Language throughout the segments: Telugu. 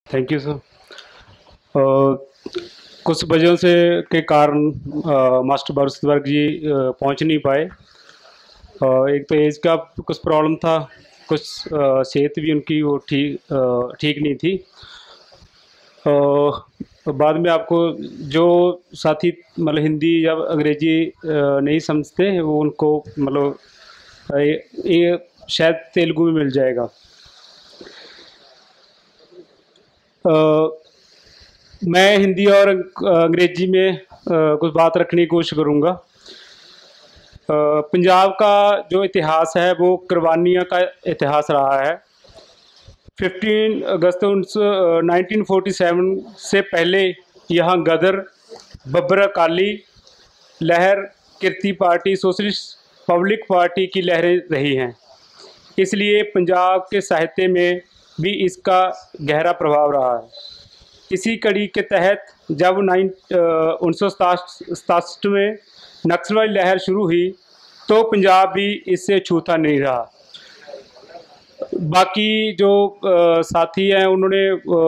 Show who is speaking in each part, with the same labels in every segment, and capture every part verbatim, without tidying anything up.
Speaker 1: Thank you sir. कुछ वजहों से के कारण अ, मास्टर बरसुद्वर्ग जी अ, पहुंच नहीं पाए। अ, एक तो एज का कुछ प्रॉब्लम था, कुछ अ, सेहत भी उनकी वो ठीक अ, ठीक नहीं थी। अ, बाद में आपको जो साथी मतलब हिंदी या अंग्रेजी अ, नहीं समझते हैं, वो उनको मतलब अ, ये, ये शायद तेलुगु में मिल जाएगा। अ, मैं हिंदी और अंग्रेजी में अ, कुछ बात रखने की कोशिश करूँगा। अ, पंजाब का जो इतिहास है वो कुर्बानियों का इतिहास रहा है। पंद्रह अगस्त नाइनटीन फोर्टी सेवन से पहले यहाँ गदर, Babbar Akali Lehar, Kirti party, socialist public party की लहरें रही हैं। इसलिए पंजाब के साहित्य में भी इसका गहरा प्रभाव रहा है। इसी कड़ी के तहत जब नाइन उन्नीस सौ सतासठ में नक्सलवादी लहर शुरू हुई तो पंजाब भी इससे छूता नहीं रहा। बाकी जो आ, साथी हैं उन्होंने आ,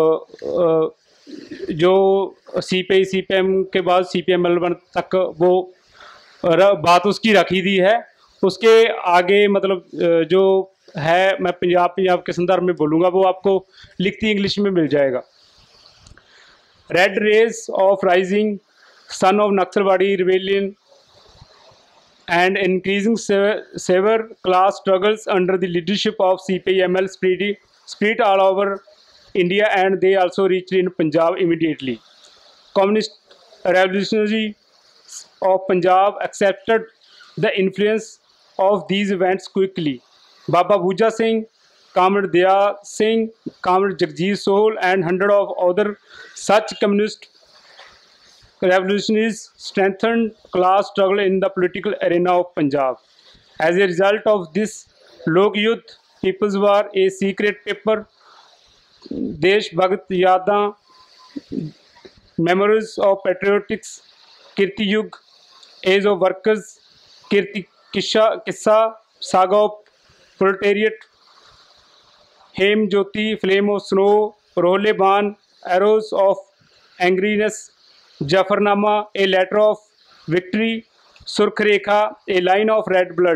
Speaker 1: आ, जो C P I C P M के बाद C P M L one तक वो बात उसकी रखी दी है। उसके आगे मतलब जो है मैं पंजाब पंजाब के संदर्भ में बोलूँगा, वो आपको लिखती इंग्लिश में मिल जाएगा। Red rays of rising sun of Naxalbari rebellion and increasing severe class struggles under the leadership of C P I M L spread, spread all over India, and they also reached in Punjab immediately. Communist revolutionaries of Punjab accepted the influence of these events quickly. Baba Bhuja Singh, Comrade Daya Singh, Comrade Jagjit Sohul, and hundreds of other such communist revolutionaries strengthened class struggle in the political arena of Punjab. As a result of this Lok Yudh, People's War, a secret paper, Desh Bhagat Yadan, Memories of Patriotics, Kirti Yug, Age of Workers, Kirti Kissa, Kissa, Saga of Proletariat, Hem Jyoti, Flame of Snow, Rohle Ban, Arrows of Angriness, Jafarnama, a letter of victory, Surkh Rekha, a line of red blood,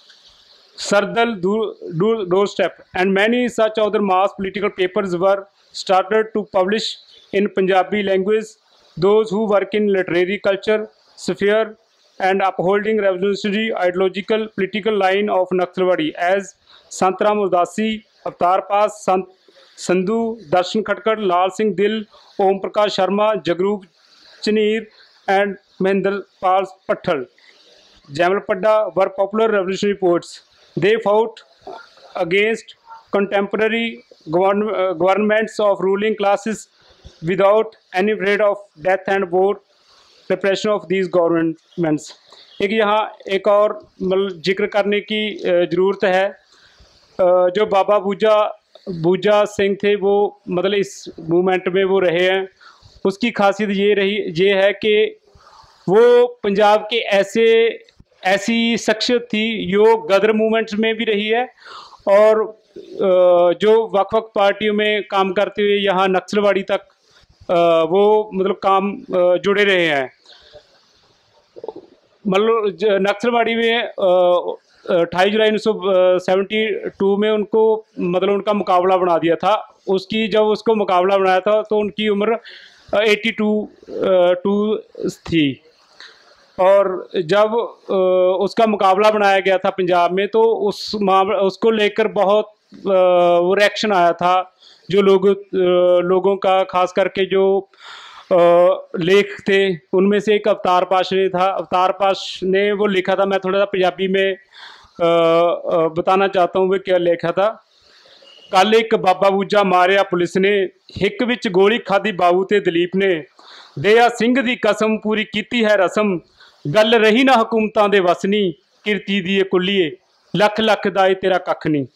Speaker 1: Sardal Doorstep, and many such other mass political papers were started to publish in Punjabi language. Those who work in literary culture sphere and upholding revolutionary ideological political line of Naxalbari as Santram Udasi, Avtar Pas, Sant Sandhu, Darshan Khatkar, Lal Singh Dil, Om Prakash Sharma, Jagrup Chaneer, and Mahendra Pal Pathal, Jamal Padda were popular revolutionary poets. They fought against contemporary govern uh, governments of ruling classes without any dread of death and war repression of these governments. एक यहाँ एक और मतलब जिक्र करने की ज़रूरत है। जो बाबा बूजा बूजा सिंह थे वो मतलब इस मूवमेंट में वो रहे हैं। उसकी खासियत ये रही ये है कि वो पंजाब के ऐसे ऐसी शख्सियत थी जो गदर मूवमेंट्स में भी रही है और जो वक् वक् पार्टियों में काम करते हुए यहाँ नक्सलवाड़ी तक वो मतलब काम जुड़े रहे हैं। मतलब नक्सलवाड़ी में अट्ठाईस जुलाई उन्नीस सौ सेवेंटी टू में उनको मतलब उनका मुकाबला बना दिया था। उसकी जब उसको मुकाबला बनाया था तो उनकी उम्र एटी टू टू थी और जब उसका मुकाबला बनाया गया था पंजाब में तो उस मामला उसको लेकर बहुत वो रिएक्शन आया था। जो लोग लोगों का खास करके जो लेख थे उनमें से एक अवतार पाश ने था। अवतार पाश ने वो लिखा था, मैं थोड़ा सा पंजाबी में बताना चाहता हूँ वो क्या लिखा था। कल एक बाबा बूजा मारिया पुलिस ने, हिक विच गोली खाधी बाबू ते दलीप ने, दया सिंह दी कसम पूरी कीती है रसम, गल रही ना हुकूमतां दे वसनी, किरती दी कुलिए लख लख दा तेरा कख नहीं।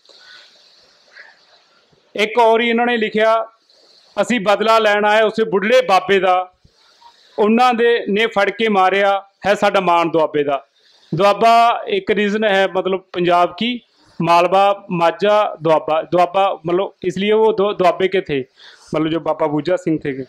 Speaker 1: एक और ही इन्होंने लिखा, असी बदला लैण आए उस बुढ़े बाबे दा, उन्हां दे ने फड़ के मारिया है साडा मान दुआबे दा। दुआबा एक रीजन है मतलब पंजाब की, मालवा माझा दुआबा, दुआबा मतलब इसलिए वो दो दुआबे के थे। मतलब जो बाबा बूजा सिंह थे,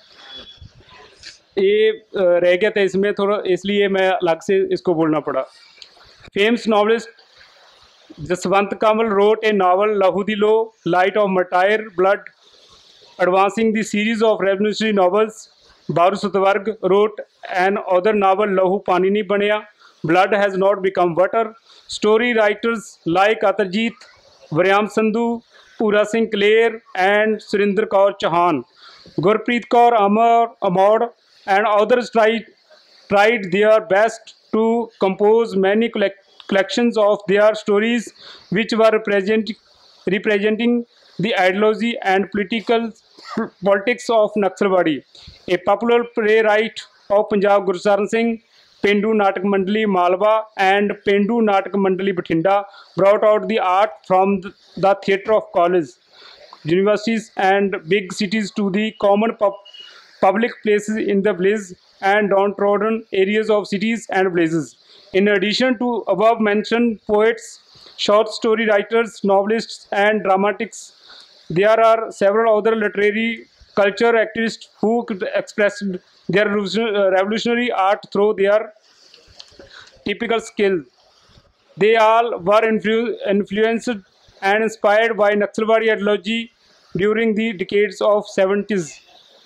Speaker 1: ये रह गया था इसमें थोड़ा, इसलिए मैं अलग से इसको बोलना पड़ा। Famous novelist Jaswant Kamal wrote a novel Lahu Di Lo, Light of Martyr Blood, advancing the series of revolutionary novels. Baru Sutwarg wrote an other novel Lahu Pani Nahi Banaya, Blood Has Not Become Water. Story writers like Atarjeet, Varyam Sandhu, Pura Singh Clare and Surinder Kaur Chauhan, Gurpreet Kaur Amar Amod and others tried, tried their best to compose many collect, collections of their stories which were represent, representing the ideology and political politics of Naxalbari. A popular playwright of Punjab, Gurcharan Singh, Pendu Natak Mandali Malwa and Pendu Natak Mandali Bathinda brought out the art from the theatre of college, universities and big cities to the common pub public places in the village and downtrodden areas of cities and villages. In addition to above mentioned poets, short story writers, novelists and dramatists, there are several other literary culture activists who expressed their revolutionary art through their typical skill. They all were influ influenced and inspired by Naxalbari ideology during the decades of seventies.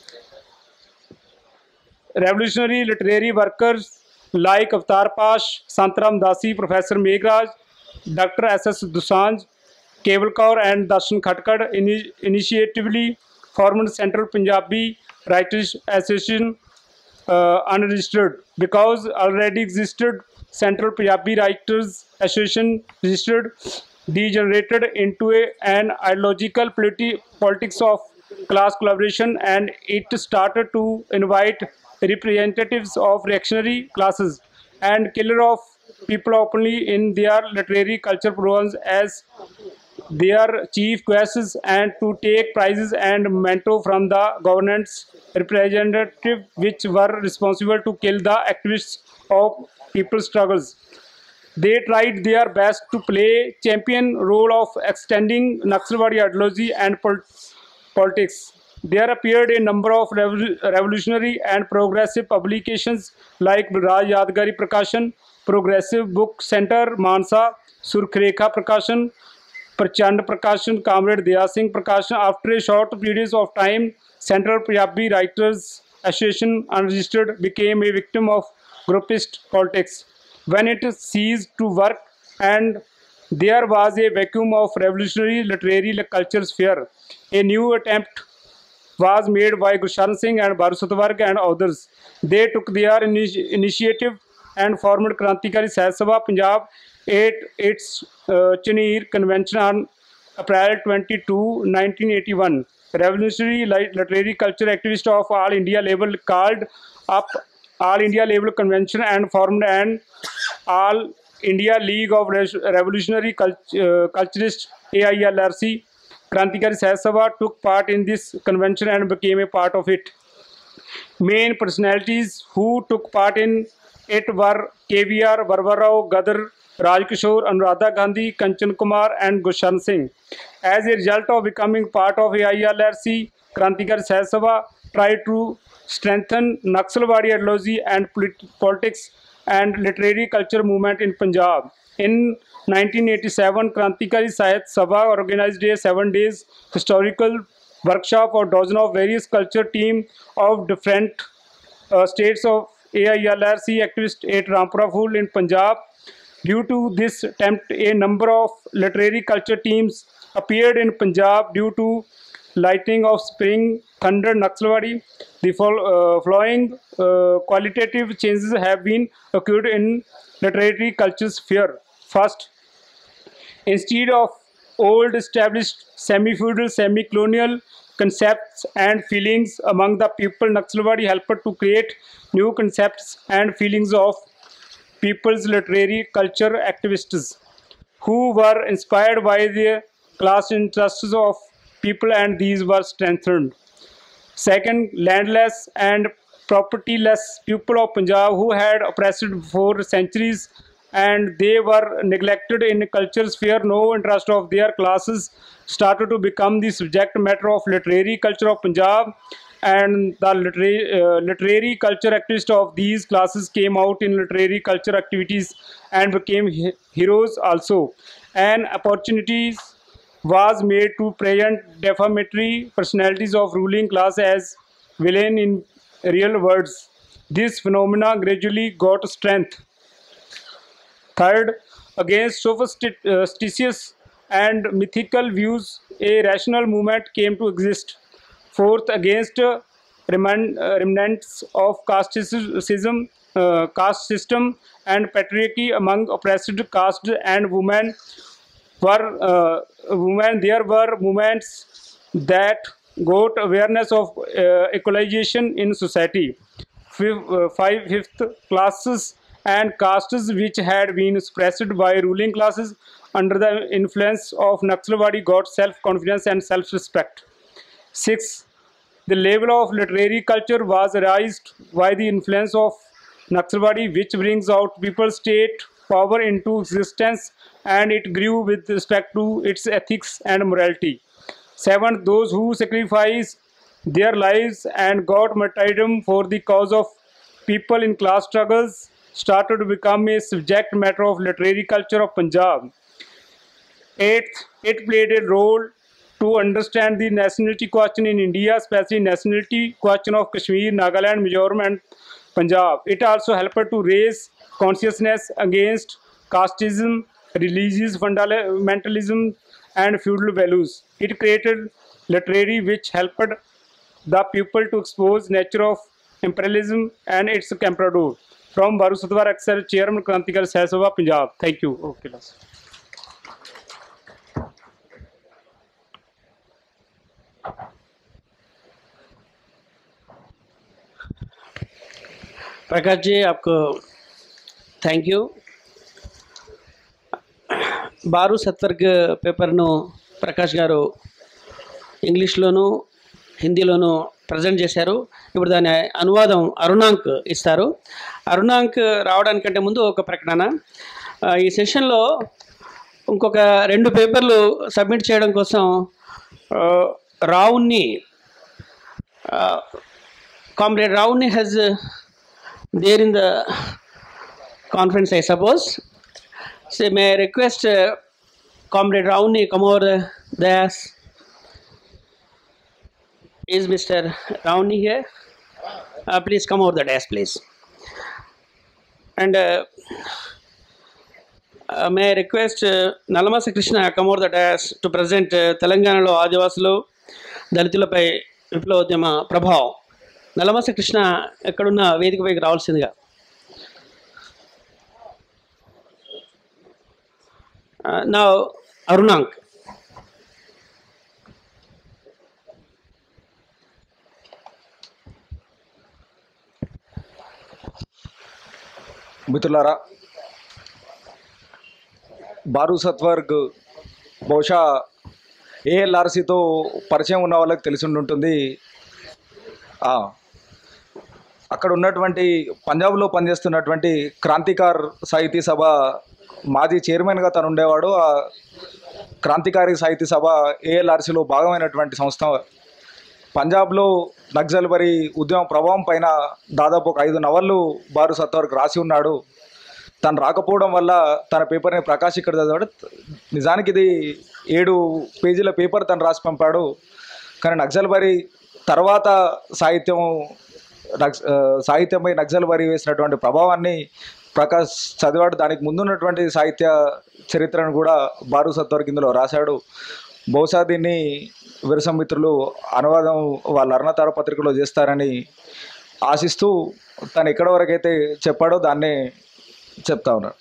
Speaker 1: Revolutionary literary workers like Avtar Pash, Santaram Dasi, Professor Meghraj, Doctor S S Dosanjh, Keval Kaur and Darshan Khatkar ini initiatively formed Central Punjabi Writers Association uh, unregistered because already existed Central Punjabi Writers Association registered, degenerated into a, an ideological politi politics of class collaboration, and it started to invite representatives of reactionary classes and killer of people openly in their literary culture programs as their chief guests and to take prizes and memento from the government's representative which were responsible to kill the activists of people's struggles. They tried their best to play champion role of extending Naxalbari ideology and pol politics. There appeared a number of revolutionary and progressive publications like Raj Yadgari Prakashan, Progressive Book Center, Mansa, Surkrekha Prakashan, Prachand Prakashan, Comrade Daya Singh Prakashan. After a short period of time, Central Punjabi Writers Association unregistered became a victim of groupist politics when it ceased to work, and there was a vacuum of revolutionary literary culture sphere. A new attempt was made by Gurcharan Singh and Baru Sutwarg and others. They took their initi initiative and formed Krantikari Sahit Sabha Punjab at its uh, Chenier Convention on April twenty-second, nineteen eighty-one. Revolutionary literary culture activist of All India level called up All India level convention and formed an All India League of Revolutionary Cult uh, Culturists, A I L R C. Krantikari Sahit Sabha took part in this convention and became a part of it. Main personalities who took part in it were K V R, Varvarao, Gadar, Rajkishore, Anuradha Gandhi, Kanchan Kumar and Gurcharan Singh. As a result of becoming part of A I L R C, Krantikari Sahit Sabha tried to strengthen Naxalbari ideology and polit politics and literary culture movement in Punjab. In nineteen eighty-seven, Krantikari Sahit Sabha organized a seven days historical workshop for dozen of various culture team of different uh, states of A I L R C activists at Rampura Phul in Punjab. Due to this attempt, a number of literary culture teams appeared in Punjab due to lighting of spring thunder Naxalbari. The uh, following uh, qualitative changes have been occurred in literary culture sphere. First, instead of old established semi-feudal, semi-colonial concepts and feelings among the people, Naxalbari helped to create new concepts and feelings of people's literary culture activists who were inspired by the class interests of people, and these were strengthened. Second, landless and propertyless people of Punjab who had oppressed for centuries and they were neglected in culture sphere. No interest of their classes started to become the subject matter of literary culture of Punjab, and the literary, uh, literary culture activists of these classes came out in literary culture activities and became he- heroes also. And opportunities was made to present defamatory personalities of ruling class as villain in real words. This phenomena gradually got strength. Third, against superstitious and mythical views, a rational movement came to exist. Fourth, against uh, reman- uh, remnants of casteism, uh, caste system, and patriarchy among oppressed castes and women were uh, women. There were movements that got awareness of uh, equalization in society. Fifth, uh, five fifth classes and castes which had been suppressed by ruling classes under the influence of Naxalbari got self-confidence and self-respect. Six, the level of literary culture was raised by the influence of Naxalbari, which brings out people's state power into existence, and it grew with respect to its ethics and morality. Seventh, those who sacrificed their lives and got martyrdom for the cause of people in class struggles started to become a subject matter of literary culture of Punjab. Eighth, it played a role to understand the nationality question in India, especially nationality question of Kashmir, Nagaland, Mizoram, and Punjab. It also helped to raise consciousness against casteism, religious fundamentalism, and feudal values. It created literary which helped the people to expose nature of imperialism and its comprador. From Baru Satwar Aksar, Chairman Krantikar Sahib Sabha, Punjab. Thank you. Okay, last.
Speaker 2: Prakash ji आपको थैंक यू బారు సత్వర్గ్ పేపర్ను ప్రకాష్ గారు ఇంగ్లీష్లోను హిందీలోను ప్రజెంట్ చేశారు. ఇప్పుడు దాని అనువాదం అరుణాంక్ ఇస్తారు. అరుణాంక్ రావడానికంటే ముందు ఒక ప్రకటన. ఈ సెషన్లో ఇంకొక రెండు పేపర్లు సబ్మిట్ చేయడం కోసం రావుని కామ్రేడ్ రావుని has there in the conference, I suppose. So may I request uh, Comrade Rauni come over the dais. Is Mister Rauni here? Uh, please come over the dais, please. And uh, uh, may I request uh, Nalamasa Krishna come over the dais to present uh, Telangana lo Adivasulu Dalitulapai Viplavodyama Prabhavam. Nallamasa Krishna ఎక్కడున్న వేదికపైకి రావాల్సిందిగా. నా అరుణాంక్.
Speaker 3: మిత్రులారా, బారు సత్వర్గ్ బహుశా ఏఎల్ఆర్సీతో పరిచయం ఉన్న వాళ్ళకి తెలిసి ఉంటుంది. అక్కడ ఉన్నటువంటి పంజాబ్లో పనిచేస్తున్నటువంటి క్రాంతికార్ సాహితీ సభ మాజీ చైర్మన్గా తను ఉండేవాడు. ఆ క్రాంతికారి సాహితీ సభ ఏఎల్ఆర్సీలో భాగమైనటువంటి సంస్థ. పంజాబ్లో నక్సల్బరీ ఉద్యమ ప్రభావం పైన దాదాపు ఒక ఐదు నవళ్ళు బారు సత్వర్గ్ రాసి ఉన్నాడు. తను రాకపోవడం వల్ల తన పేపర్ని ప్రకాష్ ఇక్కడ చదివాడు. నిజానికి ఇది ఏడు పేజీల పేపర్ తను రాసి పంపాడు. కానీ నక్సల్బరీ తర్వాత సాహిత్యం సాహిత్యంపై నక్సల్బరీ వేసినటువంటి ప్రభావాన్ని ప్రకాష్ చదివాడు. దానికి ముందున్నటువంటి సాహిత్య చరిత్రను కూడా బారు సత్వర్గ్ ఇందులో రాశాడు. బహుశా దీన్ని విరసం మిత్రులు అనువాదం వాళ్ళ అరుణతార పత్రికలో చేస్తారని ఆశిస్తూ తను ఎక్కడి వరకైతే చెప్పాడో దాన్నే చెప్తా ఉన్నాడు.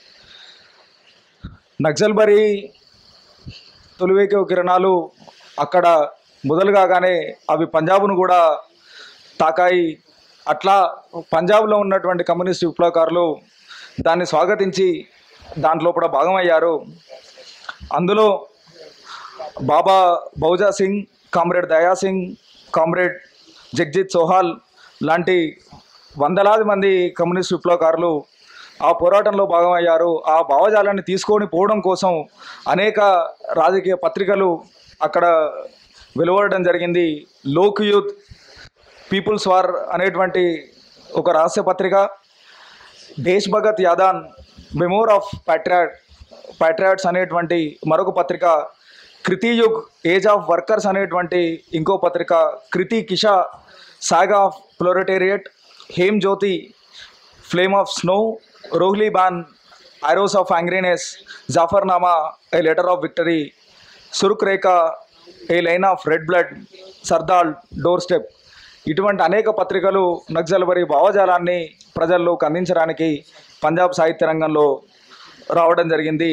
Speaker 3: నక్సల్బరీ తొలివేకే కిరణాలు అక్కడ మొదలు కాగానే అవి పంజాబ్ను కూడా తాకాయి. అట్లా పంజాబ్లో ఉన్నటువంటి కమ్యూనిస్ట్ విప్లవకారులు దాన్ని స్వాగతించి దాంట్లో కూడా భాగమయ్యారు. అందులో బాబా బౌజా సింగ్, కామ్రేడ్ దయా సింగ్, కామ్రేడ్ జగ్జిత్ సోహాల్ లాంటి వందలాది మంది కమ్యూనిస్ట్ విప్లవకారులు ఆ పోరాటంలో భాగమయ్యారు. ఆ భావజాలాన్ని తీసుకొని పోవడం కోసం అనేక రాజకీయ పత్రికలు అక్కడ వెలువడడం జరిగింది. లోక్ యూత్, పీపుల్స్ వార్ అనేటువంటి ఒక రహస్య పత్రిక, Desh Bhagat Yadan, memoir of patriot patriots అనేటువంటి మరొక పత్రిక, కృతియుగ్, ఏజ్ ఆఫ్ వర్కర్స్ అనేటువంటి ఇంకో పత్రిక, Kirti Kisan, saga of proletariat, Hem Jyoti, flame of snow, Rohile Baan, arrows of angriness, Zafarnama, a letter of victory, Surkh Rekha, a line of red blood, Sardal, door step, ఇటువంటి అనేక పత్రికలు నక్సల్బరీ భావజాలాన్ని ప్రజల్లోకి అందించడానికి పంజాబ్ సాహిత్య రంగంలో రావడం జరిగింది.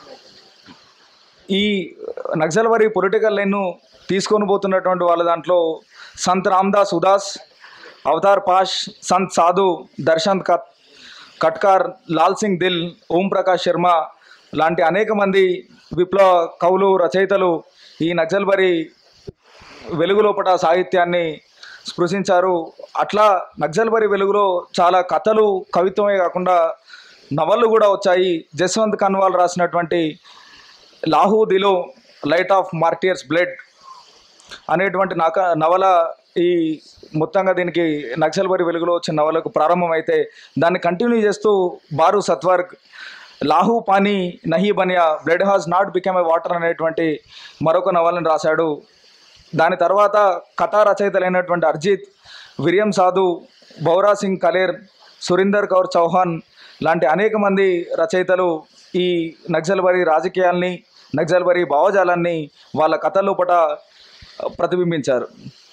Speaker 3: ఈ నక్సల్బరీ పొలిటికల్ లైన్ను తీసుకొని పోతున్నటువంటి వాళ్ళ దాంట్లో సంత్ రామ్దాస్ ఉదాస్, అవతార్ పాష్, సంత్ సాధు, దర్శన్ కత్ కట్కార్, లాల్ సింగ్ దిల్, ఓం ప్రకాష్ శర్మ లాంటి అనేక మంది విప్లవ కవులు, రచయితలు ఈ నక్సల్బరీ వెలుగు లోపట సాహిత్యాన్ని స్పృశించారు. అట్లా నక్సల్బరీ వెలుగులో చాలా కథలు, కవిత్వమే కాకుండా నవళ్ళు కూడా వచ్చాయి. జస్వంత్ కన్వాల్ రాసినటువంటి Lahu Di Lo, light of martyrs blood అనేటువంటి నాక నవల ఈ మొత్తంగా దీనికి నక్సల్బరీ వెలుగులో వచ్చిన నవలకు ప్రారంభమైతే దాన్ని కంటిన్యూ చేస్తూ బారు సత్వర్గ్, Lahu Pani Nahi Baniya, blood has not become a water అనేటువంటి మరొక నవలను రాశాడు. దాని తర్వాత కథా రచయితలైనటువంటి అర్జిత్, విలియం సాధు, బౌరా సింగ్ కలేర్, సురీందర్ కౌర్ చౌహాన్ లాంటి అనేక మంది రచయితలు ఈ నక్సల్బరీ రాజకీయాల్ని, నక్సల్బరీ భావజాలాన్ని వాళ్ళ కథల లోపల ప్రతిబింబించారు.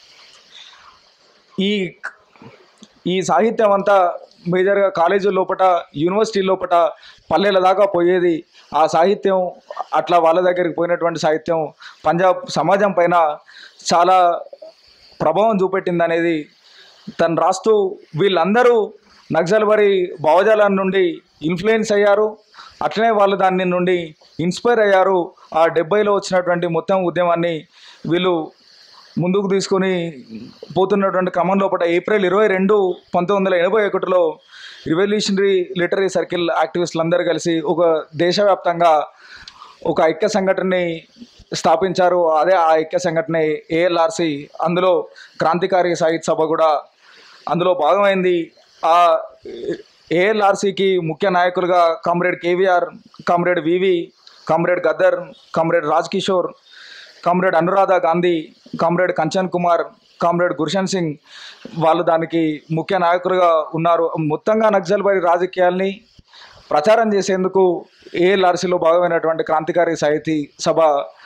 Speaker 3: ఈ ఈ సాహిత్యం అంతా మేజర్గా కాలేజీ లోపల, యూనివర్సిటీ లోపల, పల్లెల దాకా పోయేది. ఆ సాహిత్యం అట్లా వాళ్ళ దగ్గరికి పోయినటువంటి సాహిత్యం పంజాబ్ సమాజం పైన చాలా ప్రభావం చూపెట్టింది అనేది తను రాస్తూ, వీళ్ళందరూ నక్సల్బరీ భావజాలం నుండి ఇన్ఫ్లుయెన్స్ అయ్యారు, అట్లనే వాళ్ళు దాని నుండి ఇన్స్పైర్ అయ్యారు. ఆ డెబ్బైలో వచ్చినటువంటి మొత్తం ఉద్యమాన్ని వీళ్ళు ముందుకు తీసుకొని పోతున్నటువంటి క్రమం లోపల ఏప్రిల్ ఇరవై రెండు పంతొమ్మిది వందల ఎనభై ఒకటిలో రివల్యూషనరీ లిటరీ సర్కిల్ యాక్టివిస్టులు అందరూ కలిసి ఒక దేశవ్యాప్తంగా ఒక ఐక్య సంఘటనని స్థాపించారు. అదే ఆ ఐక్య సంఘటన ఏఎల్ఆర్సి. అందులో క్రాంతికారి సాహిత్య సభ కూడా అందులో భాగమైంది. ఆ ఏఎల్ఆర్సికి ముఖ్య నాయకులుగా comrade KVR, comrade VV, comrade Gaddar, comrade Raj Kishore, comrade Anuradha Gandhi, comrade Kanchan Kumar, comrade Gurshan Singh వాళ్ళు దానికి ముఖ్య నాయకులుగా ఉన్నారు. మొత్తంగా నక్సల్బరీ రాజకీయాల్ని ప్రచారం చేసేందుకు ఏఎల్ఆర్సీలో భాగమైనటువంటి క్రాంతికారి సాహితీ సభ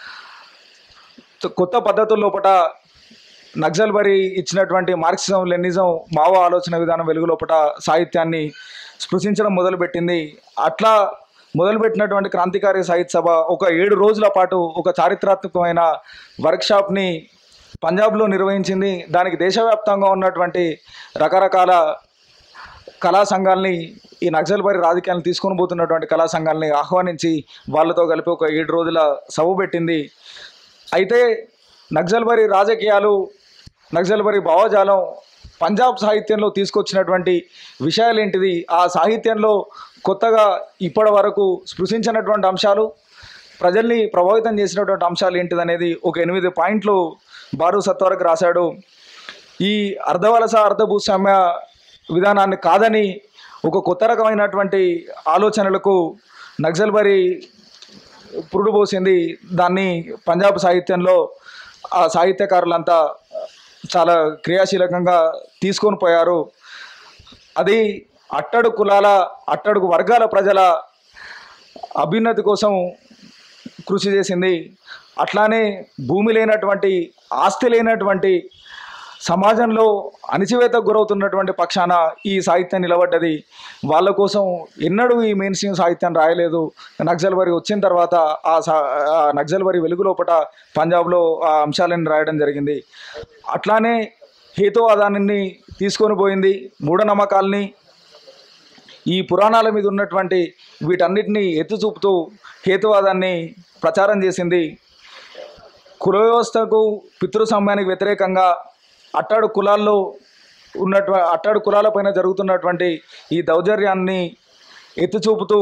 Speaker 3: కొత్త పద్ధతుల లోపల నక్సల్బరీ ఇచ్చినటువంటి మార్క్సిజం, లెనిజం, మావో ఆలోచన విధానం వెలుగు లోపల సాహిత్యాన్ని స్పృశించడం మొదలుపెట్టింది. అట్లా మొదలుపెట్టినటువంటి క్రాంతికారి సాహిత్య సభ ఒక ఏడు రోజుల పాటు ఒక చారిత్రాత్మకమైన వర్క్షాప్ని పంజాబ్లో నిర్వహించింది. దానికి దేశవ్యాప్తంగా ఉన్నటువంటి రకరకాల కళా సంఘాలని, ఈ నక్సల్బరీ రాజకీయాలను తీసుకొని పోతున్నటువంటి కళా సంఘాలని ఆహ్వానించి వాళ్ళతో కలిపి ఒక ఏడు రోజుల సభ పెట్టింది. అయితే నక్సల్బరీ రాజకీయాలు, నక్సల్బరీ భావజాలం పంజాబ్ సాహిత్యంలో తీసుకొచ్చినటువంటి విషయాలు ఏంటిది, ఆ సాహిత్యంలో కొత్తగా ఇప్పటి వరకు స్పృశించినటువంటి అంశాలు, ప్రజల్ని ప్రభావితం చేసినటువంటి అంశాలు ఏంటిది అనేది ఒక ఎనిమిది పాయింట్లు బారు సత్వరకు రాశాడు. ఈ అర్ధవలస అర్ధభూస్వామ్య విధానాన్ని కాదని ఒక కొత్త రకమైనటువంటి ఆలోచనలకు నక్సల్బరీ పురుడు పోసింది. దాన్ని పంజాబ్ సాహిత్యంలో ఆ సాహిత్యకారులంతా చాలా క్రియాశీలకంగా తీసుకొని పోయారు. అది అట్టడు కులాల, అట్టడుగు వర్గాల ప్రజల అభ్యున్నతి కోసం కృషి చేసింది. అట్లానే భూమి లేనటువంటి, ఆస్తి లేనటువంటి సమాజంలో అణిచివేతకు గురవుతున్నటువంటి పక్షాన ఈ సాహిత్యం నిలబడ్డది. వాళ్ళ కోసం ఎన్నడూ ఈ మెయిన్ స్ట్రీమ్ సాహిత్యం రాయలేదు. నక్సల్బరీ వచ్చిన తర్వాత ఆ సా నక్సల్బరీ వెలుగు లోపల పంజాబ్లో ఆ అంశాలను రాయడం జరిగింది. అట్లానే హేతువాదాన్ని తీసుకొని పోయింది. మూఢనమ్మకాల్ని, ఈ పురాణాల మీద ఉన్నటువంటి వీటన్నిటినీ ఎత్తి చూపుతూ హేతువాదాన్ని ప్రచారం చేసింది. కుల వ్యవస్థకు, పితృసమ్యానికి వ్యతిరేకంగా అట్టాడు కులాల్లో ఉన్నటువంటి అట్టాడు కులాలపైన జరుగుతున్నటువంటి ఈ దౌర్జన్యాన్ని ఎత్తి చూపుతూ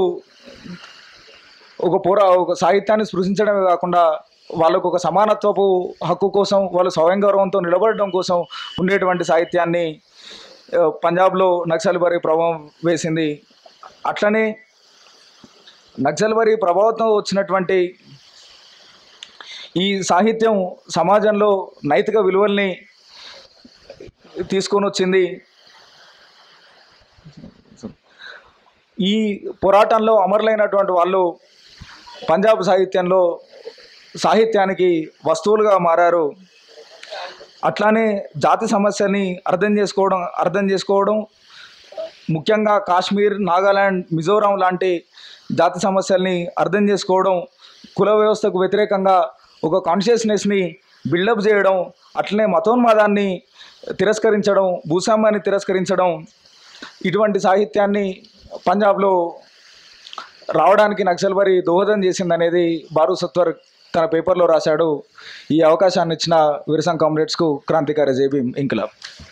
Speaker 3: ఒక పోరా ఒక సాహిత్యాన్ని స్పృశించడమే కాకుండా వాళ్ళకు ఒక సమానత్వపు హక్కు కోసం, వాళ్ళు స్వయం గౌరవంతో నిలబడడం కోసం ఉండేటువంటి సాహిత్యాన్ని పంజాబ్లో నక్సల్బరీ ప్రభావం వేసింది. అట్లనే నక్సల్బరీ ప్రభావంతో వచ్చినటువంటి ఈ సాహిత్యం సమాజంలో నైతిక విలువల్ని తీసుకొని వచ్చింది. ఈ పోరాటంలో అమరులైనటువంటి వాళ్ళు పంజాబ్ సాహిత్యంలో సాహిత్యానికి వస్తువులుగా మారారు. అట్లానే జాతి సమస్యని అర్థం చేసుకోవడం అర్థం చేసుకోవడం ముఖ్యంగా కాశ్మీర్, నాగాలాండ్, మిజోరాం లాంటి జాతి సమస్యల్ని అర్థం చేసుకోవడం, కుల వ్యవస్థకు వ్యతిరేకంగా ఒక కాన్షియస్నెస్ని బిల్డప్ చేయడం, అట్లనే మతోన్మాదాన్ని తిరస్కరించడం, భూస్వామ్యాన్ని తిరస్కరించడం, ఇటువంటి సాహిత్యాన్ని పంజాబ్లో రావడానికి నక్సల్బరీ దోహదం చేసిందనేది బారు సత్వర్ తన పేపర్లో రాశాడు. ఈ అవకాశాన్ని ఇచ్చిన విరసం కామ్రేడ్స్కు క్రాంతికారి జై భీమ్ ఇంక్లాబ్.